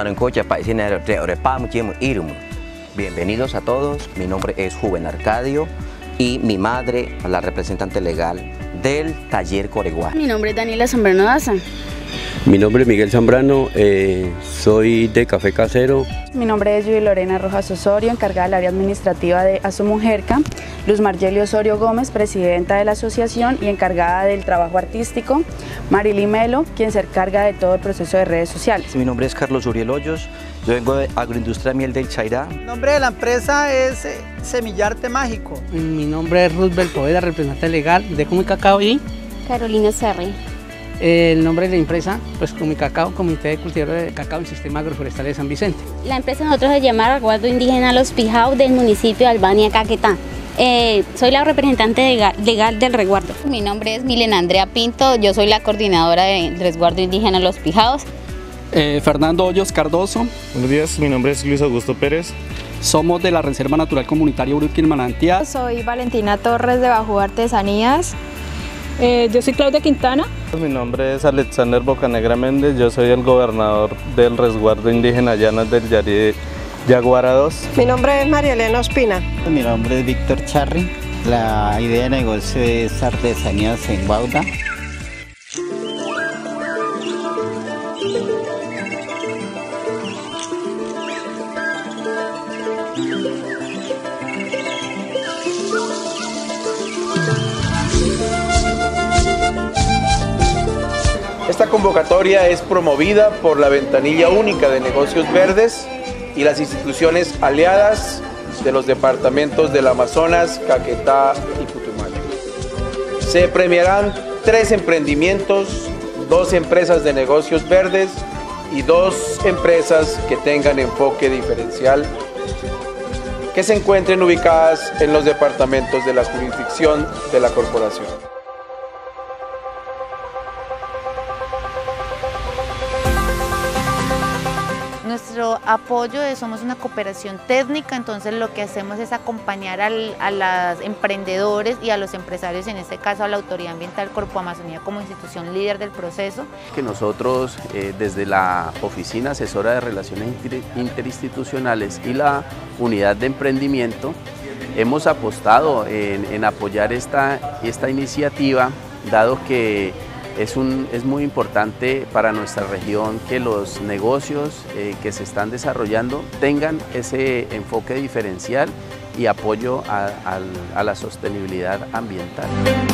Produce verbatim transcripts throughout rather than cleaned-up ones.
Bienvenidos a todos, mi nombre es Juven Arcadio y mi madre, la representante legal del taller Coreguá. Mi nombre es Daniela Zambrano Daza. Mi nombre es Miguel Zambrano, eh, soy de Café Casero. Mi nombre es Judy Lorena Rojas Osorio, encargada del área administrativa de Asumujerca. Luz Margeli Osorio Gómez, presidenta de la asociación y encargada del trabajo artístico. Marily Melo, quien se encarga de todo el proceso de redes sociales. Mi nombre es Carlos Uriel Hoyos, yo vengo de Agroindustria Miel del Chairá. El nombre de la empresa es Semillarte Mágico. Mi nombre es Roosevelt Poveda, representante legal de Comicacao y Carolina Serri. El nombre de la empresa, pues Comicacao, Comité de Cultivo de Cacao y Sistema Agroforestal de San Vicente. La empresa nosotros se llama Resguardo Indígena Los Pijaos del municipio de Albania, Caquetá. Eh, soy la representante legal del resguardo. Mi nombre es Milena Andrea Pinto, yo soy la coordinadora del Resguardo Indígena Los Pijaos. Eh, Fernando Hoyos Cardoso. Buenos días, mi nombre es Luis Augusto Pérez. Somos de la Reserva Natural Comunitaria Uruquín Manantial. Soy Valentina Torres de Bajú Artesanías. Eh, yo soy Claudia Quintana. Mi nombre es Alexander Bocanegra Méndez, yo soy el gobernador del Resguardo Indígena Llanas del Yarí Yaguara dos. Mi nombre es María Elena Ospina. Mi nombre es Víctor Charri. La idea de negocio es artesanías en Bauda. Esta convocatoria es promovida por la Ventanilla Única de Negocios Verdes y las instituciones aliadas de los departamentos del Amazonas, Caquetá y Putumayo. Se premiarán tres emprendimientos, dos empresas de negocios verdes y dos empresas que tengan enfoque diferencial, que se encuentren ubicadas en los departamentos de la jurisdicción de la corporación. Nuestro apoyo es, somos una cooperación técnica, entonces lo que hacemos es acompañar al, a los emprendedores y a los empresarios, en este caso a la Autoridad Ambiental Corpo Amazonía como institución líder del proceso. Que nosotros eh, desde la Oficina Asesora de Relaciones Interinstitucionales y la Unidad de Emprendimiento hemos apostado en, en apoyar esta, esta iniciativa, dado que Es, un, es muy importante para nuestra región que los negocios eh, que se están desarrollando tengan ese enfoque diferencial y apoyo a, a, a la sostenibilidad ambiental.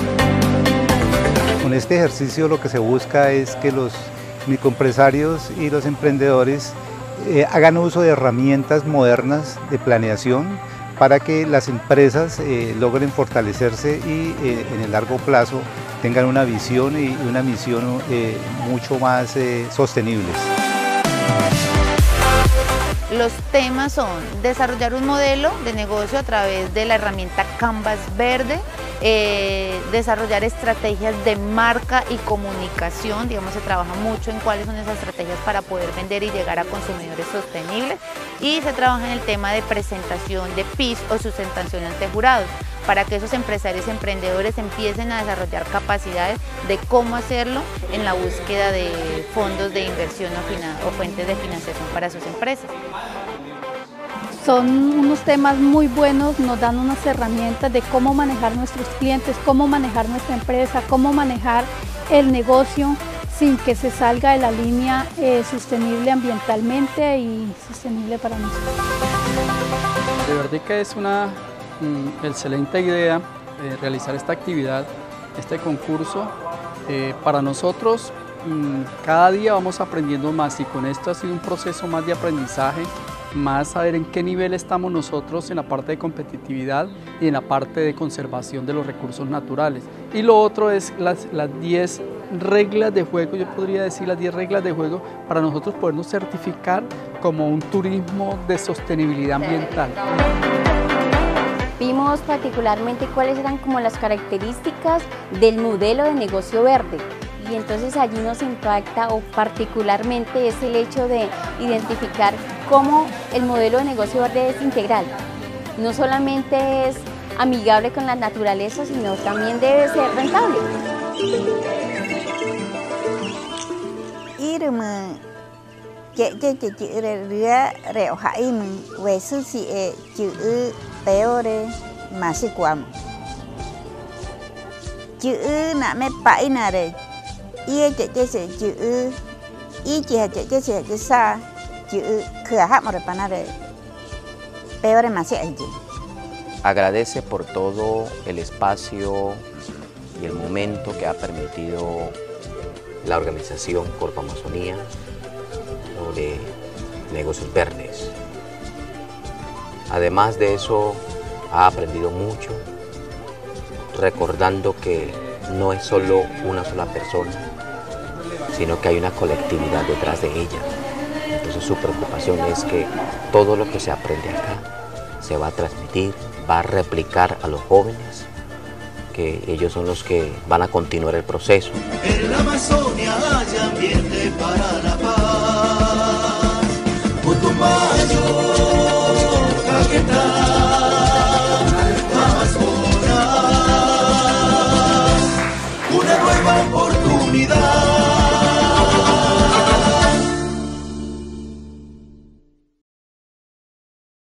Con este ejercicio lo que se busca es que los microempresarios y los emprendedores eh, hagan uso de herramientas modernas de planeación para que las empresas eh, logren fortalecerse y eh, en el largo plazo tengan una visión y una misión eh, mucho más eh, sostenibles. Los temas son desarrollar un modelo de negocio a través de la herramienta Canvas Verde, eh, desarrollar estrategias de marca y comunicación, digamos se trabaja mucho en cuáles son esas estrategias para poder vender y llegar a consumidores sostenibles, y se trabaja en el tema de presentación de P I S o sustentación ante jurados, para que esos empresarios y emprendedores empiecen a desarrollar capacidades de cómo hacerlo en la búsqueda de fondos de inversión o, o fuentes de financiación para sus empresas. Son unos temas muy buenos, nos dan unas herramientas de cómo manejar nuestros clientes, cómo manejar nuestra empresa, cómo manejar el negocio sin que se salga de la línea eh, sostenible ambientalmente y sostenible para nosotros. De verdad que es una mm, excelente idea eh, realizar esta actividad, este concurso. Eh, para nosotros mm, cada día vamos aprendiendo más y con esto ha sido un proceso más de aprendizaje, más saber en qué nivel estamos nosotros en la parte de competitividad y en la parte de conservación de los recursos naturales. Y lo otro es las diez reglas de juego, yo podría decir las diez reglas de juego para nosotros podernos certificar como un turismo de sostenibilidad ambiental. Vimos particularmente cuáles eran como las características del modelo de negocio verde. Y entonces allí nos impacta o particularmente es el hecho de identificar cómo el modelo de negocio verde es integral. No solamente es amigable con la naturaleza, sino también debe ser rentable. Irma che che che chữ ria reo hai mình về sư si e chữ peore mà si quam chữ na me pai na re ie che che se chữ y che che che se che sa chữ khửa hát một pana re peore mà si allí. Agradece por todo el espacio y el momento que ha permitido la organización Corpo Amazonía sobre negocios verdes. Además de eso, ha aprendido mucho, recordando que no es solo una sola persona, sino que hay una colectividad detrás de ella. Entonces su preocupación es que todo lo que se aprende acá se va a transmitir, va a replicar a los jóvenes, que ellos son los que van a continuar el proceso. En la Amazonia hay ambiente para la paz. Putumayo, Caquetá, Amazonas, una nueva oportunidad.